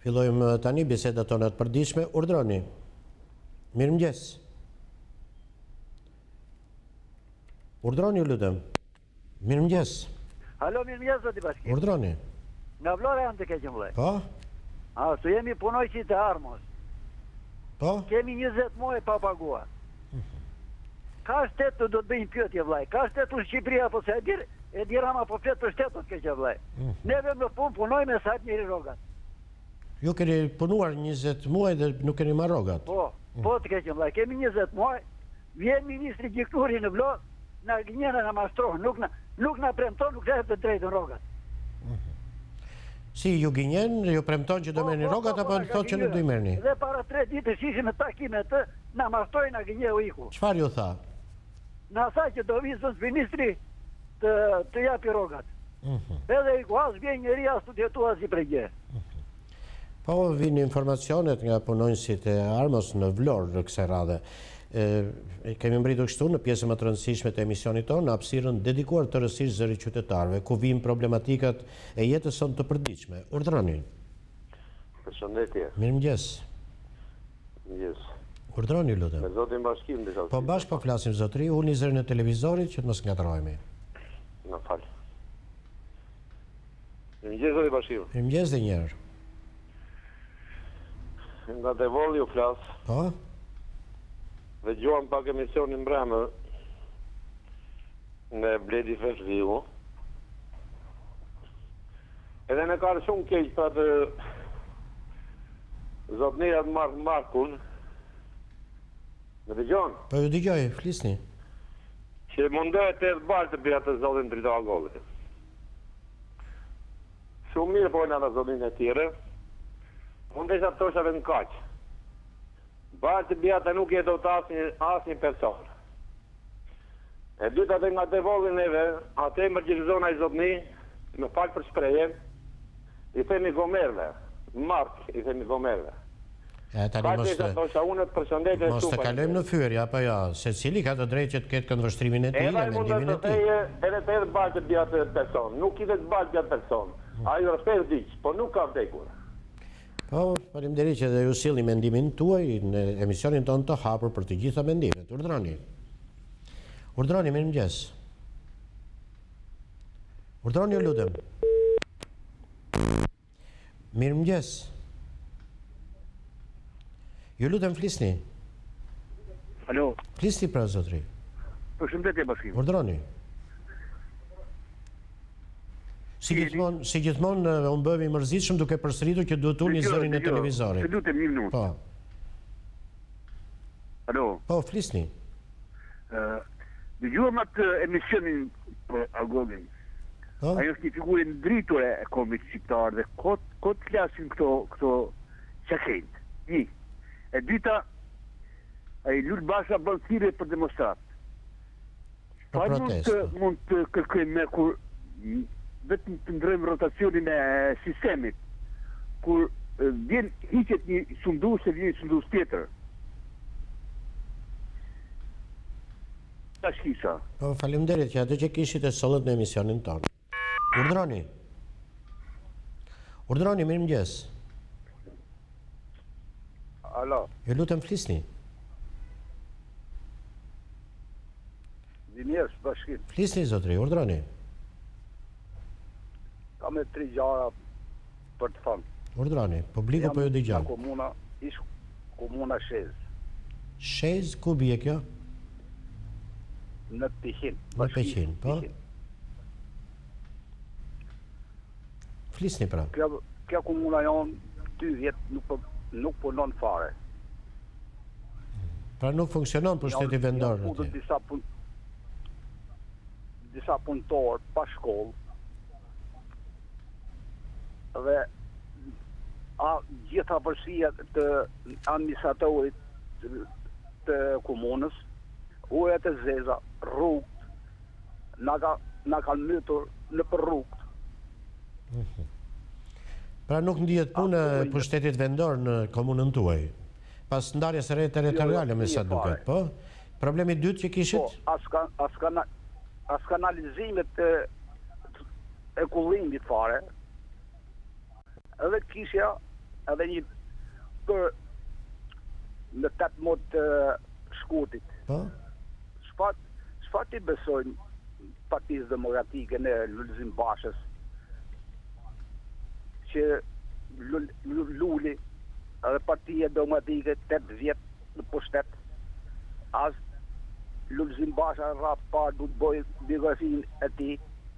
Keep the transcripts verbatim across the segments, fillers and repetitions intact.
Fillojmë tani bisedat tona të përditshme. Urdhroni. Mirëmëngjes. Urdhroni, ju lutem. Mirëmëngjes. Alo, mirëmëngjes, zoti Bashkim. Urdhroni. Nga Vlora janë të keqëm vllai. Po? A, su jemi punojqi të armës. Po? Kemi njëzet muaj pa paguar. Ka shtetu do të bëjnë pyetje vllai. Ka shtetu në Shqipëri apo se e dir, e dirama po flet për shtetut keqë vllai. Neve në punë punojmë sa të njëri rogat. Ju keni punuar njëzet muaj dhe nuk keni marrë rogat. Po, po të keqëm vllai. Kemi njëzet muaj. Vjen ministri Gjiknuri në Vlorë, na gënjena na mashtrohen, nuk na nuk na premton, nuk jep të drejtën rogat. Si ju gënjen, ju premton që do merrni rogat apo thotë që nuk do i merrni? Dhe para tre ditësh ishim në takime të, na mashtroi, na gënjeu iku. Çfarë ju tha? Na tha që do vizën ministri të të japi rogat. Edhe iku as vjen njëri as të jetu as i pregje. Po vinë informacionet nga punonjësit e armës në Vlorë në kësaj radhe. E kemi mbritur kështu në pjesën më të rëndësishme të emisionit tonë, në hapësirën dedikuar të rësisht zërit qytetarëve, ku vijnë problematikat e jetës sonë të përditshme. Urdhroni. Përshëndetje. Mirëmëngjes. Mirëmëngjes. Urdhroni, lutem. Me zotin Bashkim disa. Po bashkë po flasim zotëri, ulni zërin e televizorit që të mos ngatrohemi. Na fal. Mirëmëngjes zoti Bashkim. Mirëmëngjes dhe një herë. Nga Devolli u flas. Po? Dhe gjuam pak emisionin mbrëmë në Bledi Feshliu. Edhe në ka shumë keq për të zotënirat Mark Markun. Në dëgjon? Po ju dëgjoj, flisni. Që mundohet të edhe balë të bja të zotin Dritagolit. Shumë mirë pojnë atë zotin e tjere. Mundesh atë toshave në kaqë. Balë të bjata nuk jetë të asë një person. E dyta dhe nga Devolli neve, atë e mërgjizona i zotni, me falë për shprejen, i themi gomerve. Mark, i themi gomerve. E tani mos të... Mos të kalojmë në fyerje, apo ja, se cili ka të drejtë që të ketë këndvështrimin e tij dhe mendimin e tij. Edhe të edhe balë të bjata person, nuk i dhe të balë të bjata person. A i rëspes diqë, po nuk ka vdekur. Po, faleminderit që dhe ju silni mendimin tuaj në emisionin tonë të hapur për të gjitha mendimet. Urdhroni. Urdhroni, mirëmëngjes. Urdhroni, ju lutem. Mirëmëngjes. Ju lutem, flisni. Alo. Flisni pra, zotri. Përshëndetje Bashkim. Urdhroni. Si gjithmonë, si gjithmonë unë bëhemi i mërzitshëm duke përsëritur që duhet ulni zërin e televizorit. Se lutem një minutë. Po. Alo. Po, flisni. Dëgjuam atë emisionin për Agollin. Po? Ajo është një figurë ndritore e komit shqiptar dhe kot kot flasin këto këto çakejt. Një. E dyta, ai Lul Basha bën thirrje për demonstrat. Për protestë. Mund të kërkojmë me kur vetëm të ndrojmë rotacionin e sistemit, kur vjen hiqet një sundus e vjen një sundus tjetër. Ta shkisa. Po, faleminderit që atë që kishit e sollët në emisionin tonë. Urdhroni. Urdhroni, mirëmëngjes. Alo. Ju lutem, flisni. Mirëmëngjes, Bashkim. Flisni, zotri, urdhroni. Ka me tri gjara për të thënë. Urdhroni, publiku po ju dëgjon. Komuna, ish komuna Shez. Shez, ku bie kjo? Në Peqin. Në Peqin, po? Flisni pra. Kjo, kjo komuna janë dy vjet nuk, nuk punon fare. Pra nuk funksionon për shteti vendor atje. Disa, pun, disa punëtor pa shkollë, dhe a gjitha përsia të administratorit të, të komunës, ujët e zeza, rrugët, na ka, na kanë mytur në për rrugët. Pra nuk ndihet punë për shtetit vendor në komunën tuaj, pas ndarjes së re territoriale me sa duket, po? Problemi i dytë që kishit? Po, as ka, as kana, as kanalizimet e, e kullimit fare, edhe kishja edhe një për në tetëmbëdhjetë të shkurtit. Po? Çfarë çfarë ti besojnë Partisë Demokratike në Lulzim Bashës që Luli edhe Partia Demokratike tetë vjet në pushtet, as Lulzim Basha rrap parë du të bojë biografinë e tij.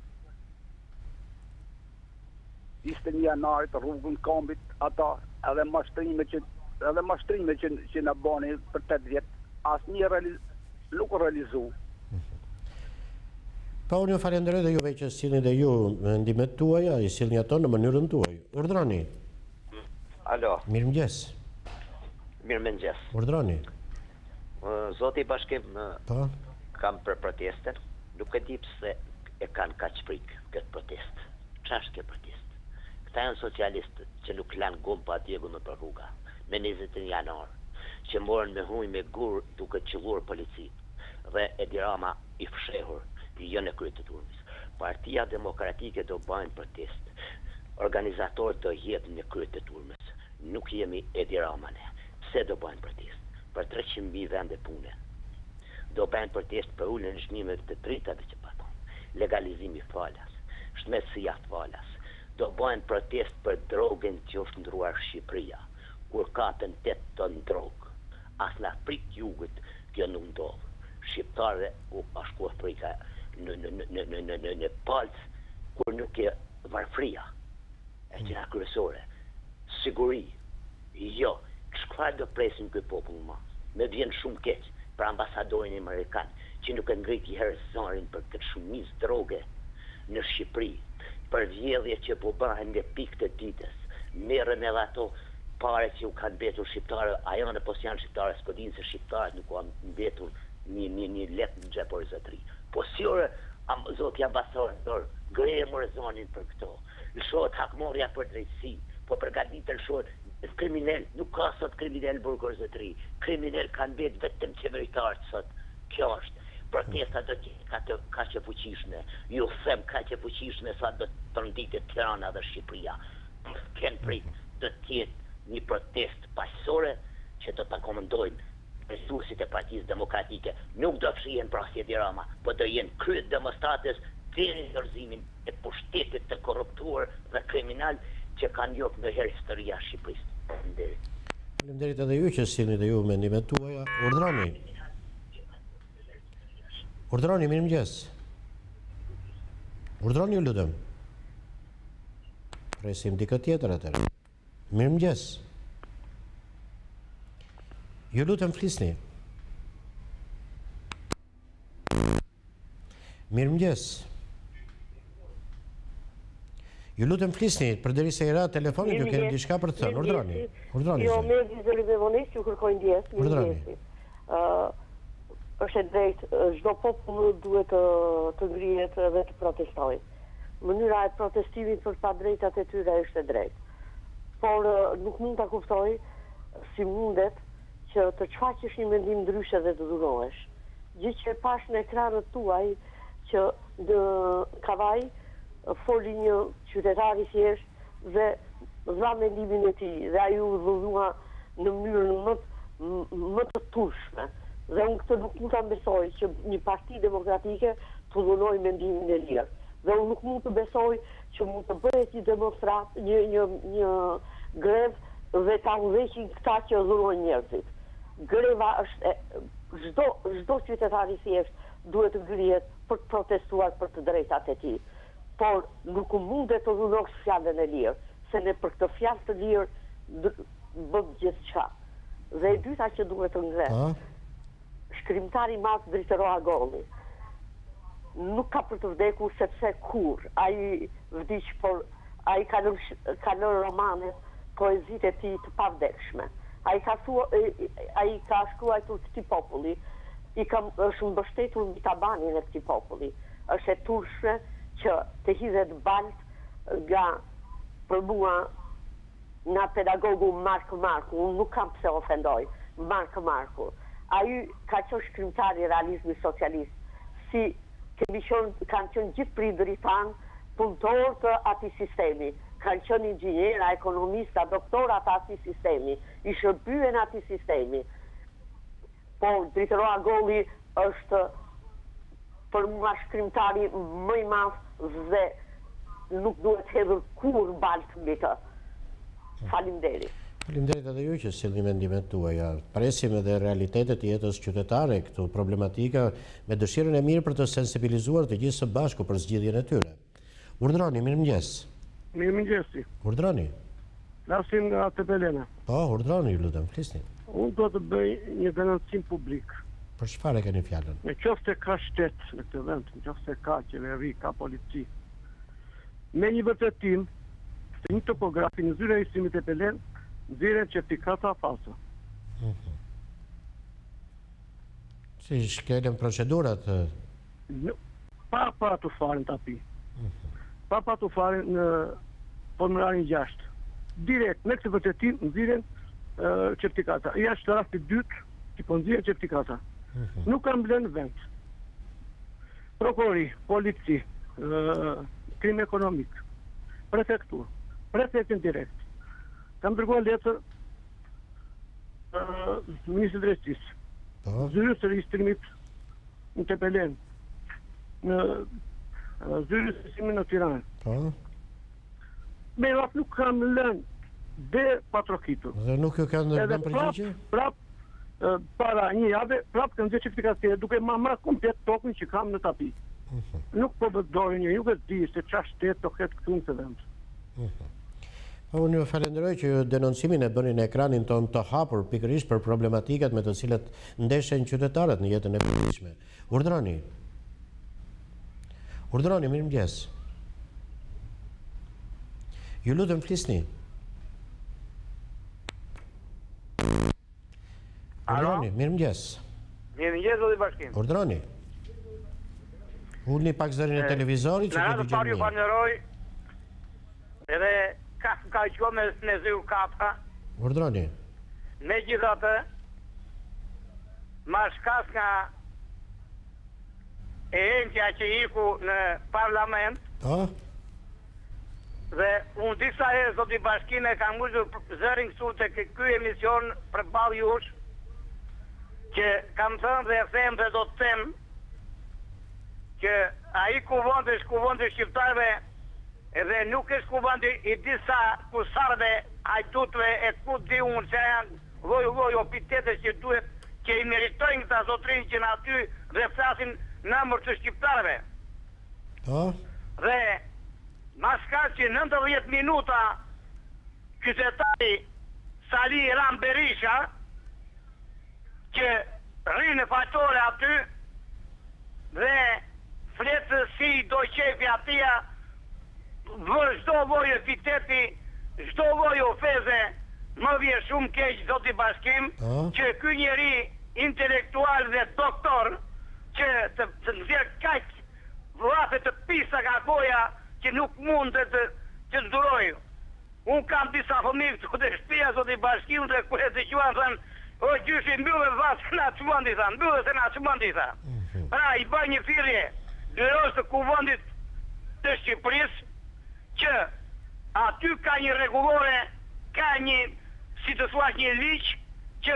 Ishte një janarit rrugën kombit ata edhe mashtrime që edhe mashtrime që, që na bani për tetë vjet, asnjë realiz, nuk u realizu. Pa unë ju falenderoj dhe juve që sillni dhe ju mendimet tuaja, i sillni ato në mënyrën tuaj. Urdhroni. Alo. Mirëmëngjes. Mirëmëngjes. Urdhroni. Zoti Bashkim, Po? kam për protestën, nuk e di pse e kanë kaq frikë këtë protestë. Ç'është kjo protestë? Këta janë socialistë që nuk lanë gumë pa djegu në për rruga, me njëzet e janar, që morën me huj me gur duke qëllur policin, dhe Edi Rama i fshehur, jo në kryet të turmis. Partia Demokratike do bajnë protest, organizatorët do jetë në kryet të turmis, nuk jemi Edi Ramane. Pse do bajnë protest? Për treqind mijë vende pune. Do bajnë protest për ullën zhnimet të dritave që paton, legalizimi falas, shmetësia falas. Do bajnë protest për drogën që është ndruar Shqipëria, kur katën tetë ton drogë. As na prik jugut kjo nuk ndodhë. Shqiptare u ashkuar frika në, në, në, në, në, në, në palc, kur nuk e varfria, e që na kryesore. Siguri, jo, çfarë do presim këtë popull ma? Me vjen shumë keq për ambasadorin amerikan, që nuk e ngriti herë zarin për këtë shumicë droge në Shqipëri, për vjedhje që po bëhen nga pikë të ditës, merren edhe ato pare që u kanë mbetur shqiptare, a janë apo janë shqiptare, s'po dinë se shqiptarët nuk kanë mbetur një një një letë në xhep or zotri. Po si ore am, zoti ambasador, greje më zonin për këto. Lëshohet hakmorja për drejtësi, po përgatitën shohet kriminal, nuk ka sot kriminal burgor zotri. Kriminal kanë mbetë vetëm qeveritarët sot. Kjo është. Protesta do të jetë ka që fuqishme. Ju them ka që fuqishme sa do të përnditet Tirana dhe Shqipëria. Kënë prit do të jetë një protest paqësore që do të komandojnë resursit e Partisë Demokratike. Nuk do të shihen prasje Edi Rama, po do jenë kryet demonstratës deri në dorëzimin e pushtetit të korruptuar dhe kriminal që kanë jop në herë historia Shqipërisë. Faleminderit. Faleminderit edhe ju që sillni dhe ju mendimet tuaja. Urdhroni. Urdhroni, mirëmëngjes. Urdhroni, ju lutem. Presim dikë tjetër atëherë. Mirëmëngjes. Ju lutem flisni. Mirëmëngjes. Ju lutem flisni, përderisa i ra telefonit ju keni diçka për të thënë. Urdhroni. Urdhroni. Jo, me vizëri dhe vonis ju kërkojnë ndjes. Urdhroni. Është e drejtë, çdo popull duhet të, të ngrihet dhe të protestojë. Mënyra e protestimit për pa drejtat e tyre është e drejtë. Por nuk mund ta kuptoj si mundet që të shfaqesh një mendim ndryshe dhe të dhurohesh. Gjë që e pash në ekranët tuaj që në Kavaj foli një qytetar i thjesht dhe dha mendimin e tij dhe ai u dhullua në mënyrën më më të turshme. Dhe unë këtë nuk mund ta besoj që një parti demokratike të dhunoj mendimin e lirë. Dhe unë nuk mund të besoj që mund të bëhet një demonstrat, një një një grev dhe ta udhëheqin këta që dhunojnë njerëzit. Greva është çdo çdo qytetar i thjesht duhet të ngrihet për të protestuar për të drejtat e tij. Por nuk mundet të dhunosh fjalën e lirë, se ne për këtë fjalë të lirë bëm gjithçka. Dhe e dyta që duhet të ngrehet. Shkrimtari i madh Dritëroa Golli nuk ka për të vdekur sepse kur ai vdiq, por ai ka lënë ka lënë romane, poezitë e tij të pavdekshme. Ai ka thua, ai ka shkruar këtij populli, i ka është mbështetur mbi tabanin e këtij populli. Është e turshme që të hidhet balt nga për mua nga pedagogu Mark Marku. Unë nuk kam pse ofendoj Mark Marku. Ai ka qenë shkrimtar i realizmit socialist. Si kemi qenë, kanë qenë gjithë prindërit tanë punëtor të atij sistemi. kanë qenë inxhinjera, ekonomista, doktora të ati sistemi, i shërbyen ati sistemi. Po, drejtoroa Golli është për mua shkrimtari më i madh dhe nuk duhet hedhur kur baltë mbi të. Faleminderit. Faleminderit edhe ju që sillni mendimet tuaja. Presim edhe realitetet e jetës qytetare këtu, problematika me dëshirën e mirë për të sensibilizuar të gjithë së bashku për zgjidhjen e tyre. Urdhroni, mirëmëngjes. Mirëmëngjesi. Urdhroni. Flasim nga Tepelena. Po, urdhroni, ju lutem, flisni. Unë do të bëj një denoncim publik. Për çfarë keni fjalën? Në qoftë se ka shtet në këtë vend, në qoftë se ka qeveri, ka polici, me një vërtetim se një topografi në zyra e isimit e Pelen nxjerrin certifikata false. Si shkelen procedurat? Në, pa pa të faren të api. Pa pa të faren në formularin gjashtë. Direkt, me këtë vërtetim nxjerrin uh, certifikata. Ja është rasti dytë që po nxjerrin certifikata. Nuk kam blenë vend. Prokurori, polici, uh, krim ekonomik, prefektur, prefektin direkt. Kam dërguar letër uh, Ministrit e Drejtësisë, zyrës së regjistrimit në Tepelen, në uh, zyrës së regjistrimit në Tiranë. Po. Me rat nuk kam lënë dhe patrokitur. Dhe nuk ju kanë edhe dhënë përgjigje? Prap, prap uh, para një jave, prap kanë dhënë certifikatë duke ma marrë komplet tokën që kam në tapi. Uh -huh. Nuk po bëdojnë një, nuk e di se qa shtetë të ketë këtu në të vend. Uh -huh. Po, unë ju falenderoj që ju denoncimin e bëni në ekranin ton të hapur pikërisht për problematikat me të cilat ndeshen qytetarët në jetën e përditshme. Urdhroni. Urdhroni, mirëmëngjes. Ju lutem, flisni. Urdhroni, mirëmëngjes. Mirëmëngjes, zoti Bashkim. Urdhroni. Ulni pak zërin e televizorit që të dëgjojmë mirë. Në falenderoj edhe ka ka qo me në zy kapa. Urdhroni. Megjithatë, ma shkas nga e entja që iku në parlament, Po? dhe unë disa herë zoti Bashkim e kam ngujtur zërin këtu të ky emision përballë jush, që kam thënë dhe e them dhe do të them që ai kuvend është kuvend i shqiptarëve edhe nuk është kuvend i disa kusarve, hajdutve e ku di unë që janë lloj lloj epitete që duhet që i meritojnë këta zotrinj që në aty dhe flasin në emër të shqiptarëve. Po? Dhe mas ka që nëntëdhjetë minuta qytetari Sali Ram Berisha që rrinë në faqore aty dhe fletë si do qefi atia vërë shdo loj epiteti, shdo loj ofeze, më vje shumë keq zoti Bashkim, oh. që ky njeri intelektual dhe doktor që të, të nxjerr kaq vrapë të pisa nga goja që nuk mund të të nduroj. Unë kam disa fëmijë këtu të shtëpia zoti Bashkim dhe kur e dëgjuan thënë, o gjyshi mbyllë vasë na çmandi tha, mbyllë se na çmandi tha. Mm-hmm. Pra i bën një thirrje dyros të kuvendit të Shqipërisë që aty ka një rregullore, ka një, si të thuash, një ligj që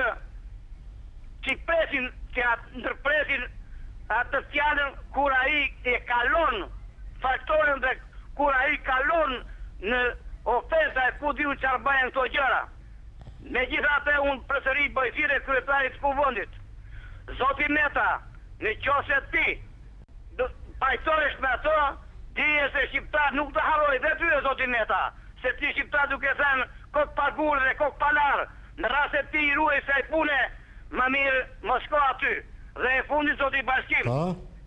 që presin, që ndërpresin atë fjalën kur ai e kalon faktoren dhe kur ai kalon në ofensa e ku diu çfarë bëjnë këto gjëra. Megjithatë unë përsëri bëj thirrje kryetarit të kuvendit. Zoti Meta, në qoftë se ti pajtohesh me ato, dije se shqiptar nuk të harroj dhe ty e zoti Meta, se ti shqiptar duke thënë kokë pagur dhe kokë palar, në rast se ti i ruaj se ai pune, më mirë më shko aty. Dhe e fundit zoti Bashkim. Po?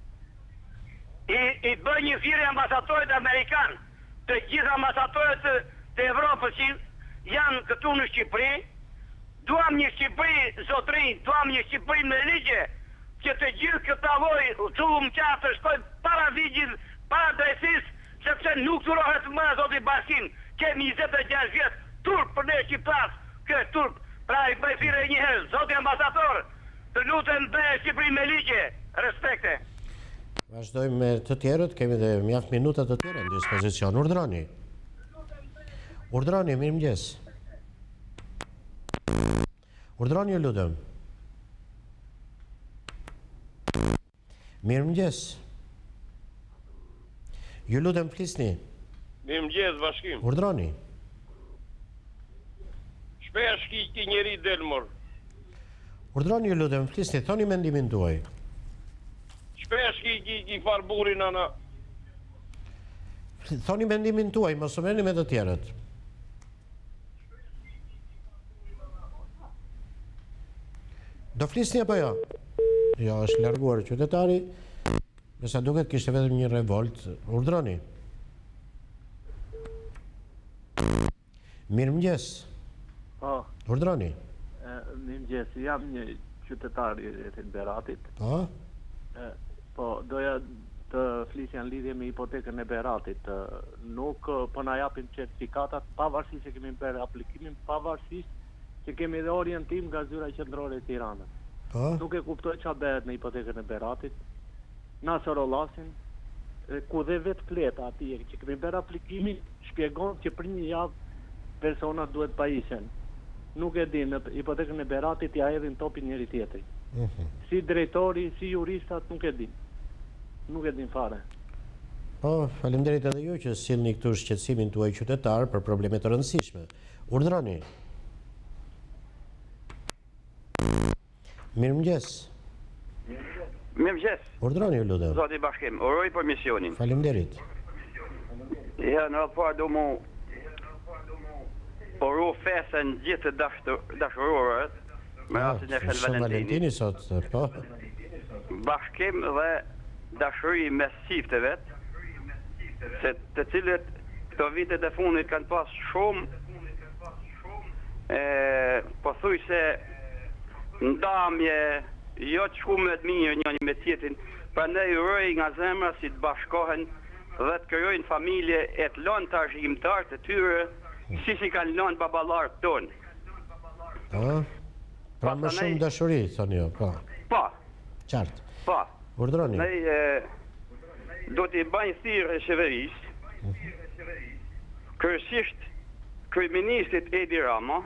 I, i bëj një thirrje ambasadorit amerikan, të gjitha ambasadorët të, të Evropës që janë këtu në Shqipëri, duam një Shqipëri zotrinj, duam një Shqipëri me ligje, që të gjithë këta lloj çullum qatë të shkojnë para ligjit, para drejtësisë, sepse nuk durohet më zoti Bashkim. Kemi njëzet e gjashtë vjet turp për ne shqiptarë, kjo është turp. Pra i bëj thirrje një herë, zoti ambasador, të lutem bëj Shqipëri me ligje, respekte. Vazhdojmë me të tjerët, kemi dhe mjaft minuta të tjera në dispozicion. Urdhroni. Urdhroni, mirëmëngjes. Urdhroni, ju lutem. Mirëmëngjes. Ju lutem, flisni. Mirëmëngjes, bashkim. Urdhroni. Shpesh ki ki njeri del mor. Urdhroni, ju lutem, flisni, thoni mendimin tuaj. Shpesh ki ki ki fal burin ana. Thoni mendimin tuaj, mos u merrni me të tjerët. Do flisni apo jo? Jo, është larguar qytetari. Me sa duket kishte vetëm një revolt. Urdhroni. Mirëmëngjes. Po, Urdhroni. e, mirëmëngjes, jam një qytetar i rrethit Beratit. Po? E, po, doja të flisja në lidhje me hipotekën e Beratit. E, nuk e, po na japin certifikatat pavarësisht se kemi bërë aplikimin, pavarësisht që kemi dhe orientim nga zyra qendrore e Tiranës. Po? Nuk e kuptoj çfarë bëhet në hipotekën e Beratit. Na sorollasin, e, ku dhe vetë fleta atje që kemi bërë aplikimin, shpjegon që për një javë personat duhet pajisen. Nuk e din, në hipotekën e Beratit ja hedhin topin njëri tjetri. Si drejtori, si juristat, nuk e din. Nuk e din fare. Po, faleminderit edhe ju që sillni këtu shqetësimin tuaj qytetar për probleme të rëndësishme. Urdhroni. Mirëmëngjes. Mirëmëngjes. Urdhroni, ju lutem. Zoti Bashkim, uroj për misionin. Faleminderit. Ja, në parë do mu uru fesën gjithë dashurorët me rastin e Shën Shën Valentini. Valentini sot, po. Bashkim dhe dashuri mes çifteve, se të cilët këto vitet e fundit kanë pas shumë e pothuajse ndamje, jo të shumë të mirë njëri me tjetrin, prandaj uroj nga zemra si të bashkohen dhe të krijojnë familje e të lënë të arshimtar të tyre, si si kanë lënë baballarët tonë. Po. Pra më shumë dashuri, thoni ju, po. Po, Qartë. po. Urdhroni. Ne e, do t'i bëjnë thirrje qeverisë, kryesisht kryeministit Edi Rama,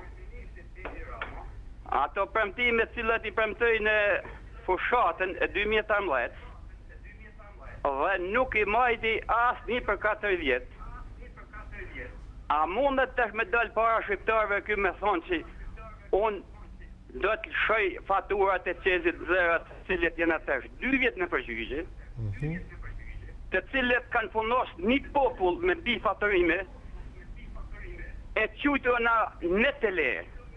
ato premtime të cilat i premtoi në fushatën e dy mijë e trembëdhjetë, dhe nuk i majti asnjë për katër vjet. A mundet tash me dal para shqiptarëve ky me thonë që unë do të lëshoj faturat e Qezit Zerat, të cilët janë tash dy vjet në përgjigje, të cilët kanë punos një popull me bi faturime, e qujtona në të le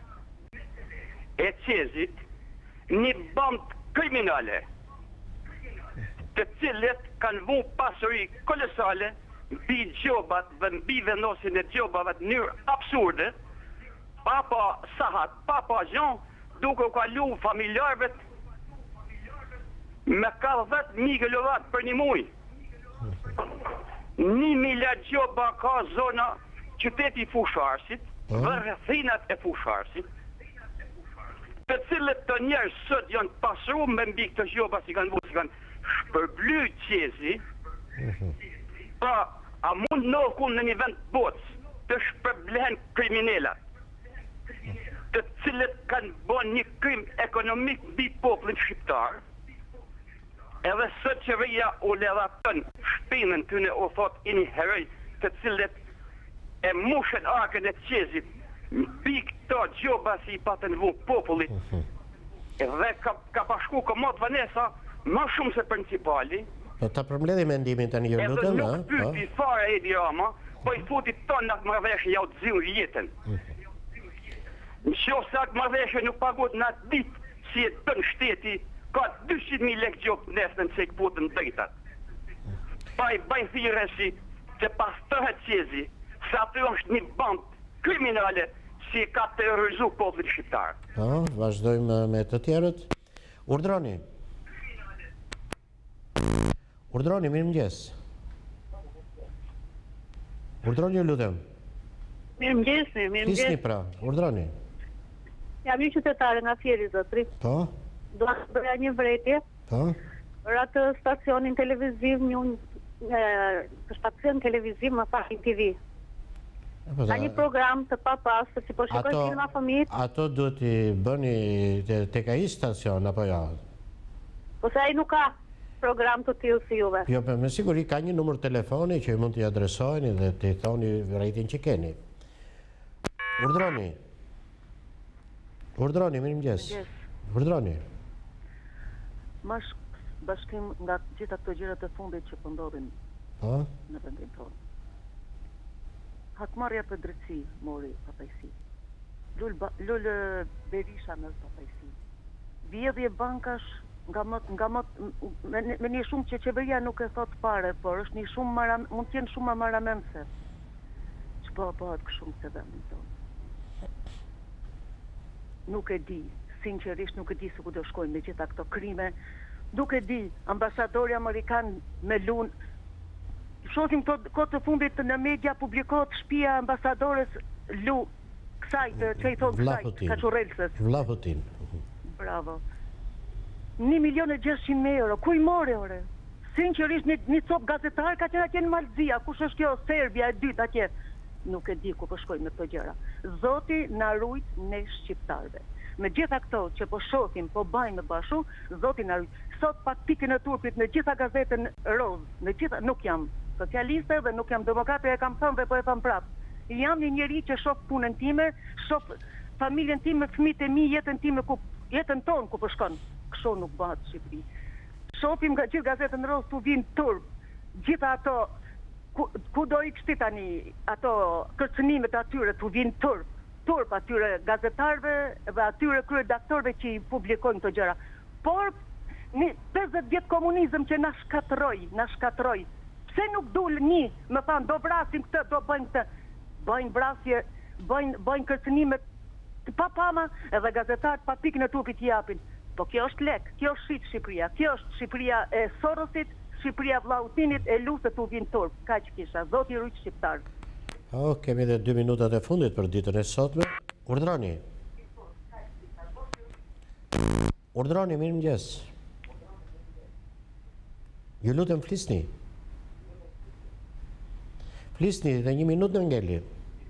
e Qezit një band kriminale, të cilët kanë vu pasuri kolosale mbi gjobat dhe mbi vendosin e gjobave në mënyrë absurde, pa pa sahat, pa pa gjon, duke u kalu familjarëve me katëdhjetë mijë kilovat për një muj. Një miliard gjoba ka zona qyteti i Fusharësit dhe rrethinat e Fusharësit, të cilët të njerëz sot janë pasruar me mbi këto gjoba si kanë vu, si kanë shpërbly Qezi. Pra, a mund në ku në një vend botës të shpërblehen kriminalat, të cilët kanë bën një krim ekonomik mbi popullin shqiptar, edhe sot qeveria u ledhaton shpinën tyne u thot i një heroj, të cilët e mushen arkën e Qezit mbi këto gjoba si i patën vu popullit, edhe ka, ka pashku komod Vanesa më shumë se principali. Po ta përmbledhi mendimin tani ju lutem, Edhe ha? nuk pyti fare Edi Rama, po i futi tonë në marrëveshje ja u të ziu jetën. Në qoftë se atë marrëveshje nuk pagot në atë ditë si e tënë shteti, ka dyqind mijë lekë gjopë nesën se i këputën drejtat. Pa i bajnë thire si që pas tëhet Qezi, se aty është një band kriminale si ka terrorizu popullin shqiptar. Po, vazhdojmë me të tjerët. Urdhroni. Urdhroni, mirëmëngjes. Urdhroni, ju lutem. Mirëmëngjes, mirëmëngjes. Flisni pra, urdhroni. Jam një qytetare nga Fieri, zotri. Po, Do të bëja një vërejtje po. për atë stacionin televiziv, një e, stacion televiziv më pak T V. Ka një program të papastër që po shikoj filma fëmijët. Ato duhet i bëni tek ai stacion apo jo? Po se ai nuk ka program të tillë si juve. Jo, me siguri ka një numër telefoni që mund t'i adresojni dhe t'i thoni rritin që keni. Urdhroni. Urdhroni, mirëmëngjes. Urdhroni. Mash bashkim nga gjitha këto gjërat e fundit që po ndodhin në vendin tonë. Hakmarrja për drejtësi mori papajsi. Lul Berisha në papajsi. Vjedhje bankash nga më nga më me një shumë që qeveria nuk e thot fare, por është një shumë maram, mund të jenë shumë marramendse. Ç'po bëhet kështu në vendin tonë. Nuk e di, sinqerisht nuk e di se ku do shkojnë me gjitha këto krime. Nuk e di, ambasadori amerikan me lun. Shohim këto kohë të fundit në media publikohet shtëpia e ambasadores Lu kësaj të që i thonë kësaj, Kaçurrelsës. Vlla Putin. Bravo. Një milion e gjeshtë me euro, ku i mori ore? Sinqerisht një, një copë gazetar ka qenë atje në Malzia, kush është kjo Serbia e dytë atje? Nuk e di ku po shkojnë me këto gjëra. Zoti na rujt ne shqiptarëve. Me gjitha këto që po shohim, po bajnë me bashu, Zoti na rujt. Sot pak pikën e turpit në gjitha gazetën roz, në gjitha nuk jam socialiste dhe nuk jam demokrate, e kam thënë dhe po e tham prap. Jam një njeri që shoh punën time, shoh familjen time, fëmijët e mi, jetën time ku jetën tonë ku po shkon. Kështu nuk bëhet në Shqipëri. Shohim nga gjithë gazetën roz tu vin turp. Gjitha ato ku, ku do i kështi tani ato kërcënimet atyre tu vin turp. Turp atyre gazetarëve dhe atyre kryeredaktorëve që i publikojnë këto gjëra. Por një pesëdhjetë vjet komunizëm që na shkatërroi, na shkatërroi. Pse nuk dul një, më thanë, do vrasim këtë, do bëjnë këtë. Bëjnë vrasje, bëjnë, bëjnë kërcënimet pa pama, edhe gazetarët pa pikën e turpit japin. Po kjo është lek, kjo është shqit Shqipëria, kjo është Shqipëria e Sorosit, Shqipëria vllautinit e lusë tu vin turp. Kaq kisha, Zoti i rujt shqiptar. O, kemi edhe dy minutat e fundit për ditën e sotme. Urdhroni. Urdhroni, mirëmëngjes. Ju lutem flisni. Flisni dhe një minutë në ngeli.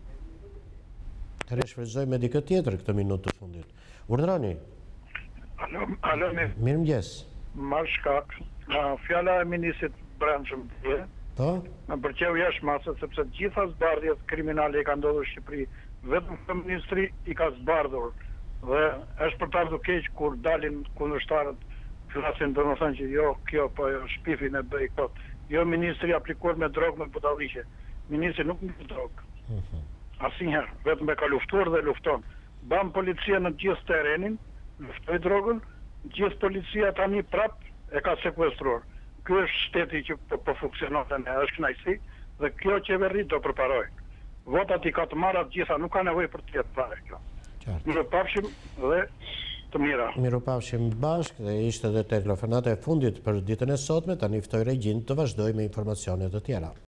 Të reshfryzoj me dikë tjetër këtë minutë të fundit. Urdhroni. Alo, alo, mi... Mirëmëngjes. Marr shkak, nga fjala e ministrit brendshëm dje, po? Më pëlqeu jashtë masës, sepse gjitha zbardhjet kriminale i ka ndodhur në Shqipëri, vetëm këtë ministri i ka zbardhur. Dhe është për të ardhur keq kur dalin kundërshtarët flasin domethënë që jo, kjo po shpifin e bëj kot. Jo ministri aplikuar me drogë me budalliqe. Ministri nuk me drogë. Uh-huh. Asnjëherë, vetëm e ka luftuar dhe lufton. Ban policia në gjithë terrenin, luftoi drogën, gjithë policia tani prap e ka sekuestruar. Ky është shteti që po, po funksionon tani, është kënaqësi dhe kjo qeveri do përparojë. Votat i ka të marra të gjitha, nuk ka nevojë për të jetë fare kjo. Mirupafshim dhe të mira. Mirupafshim bashkë dhe ishte edhe telefonata e fundit për ditën e sotme, tani ftoj Regjin të vazhdojë me informacione të tjera.